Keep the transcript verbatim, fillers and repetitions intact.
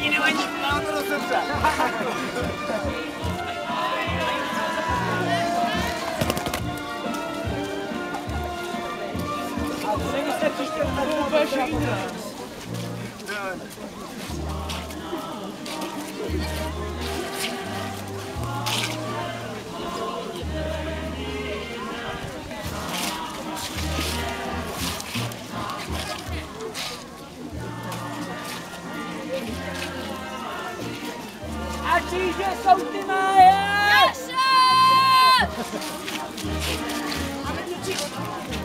ani nevadí, mám to do srdce. A to nemyslíte příště na to úplně a kříže jsou ty máje! Naše!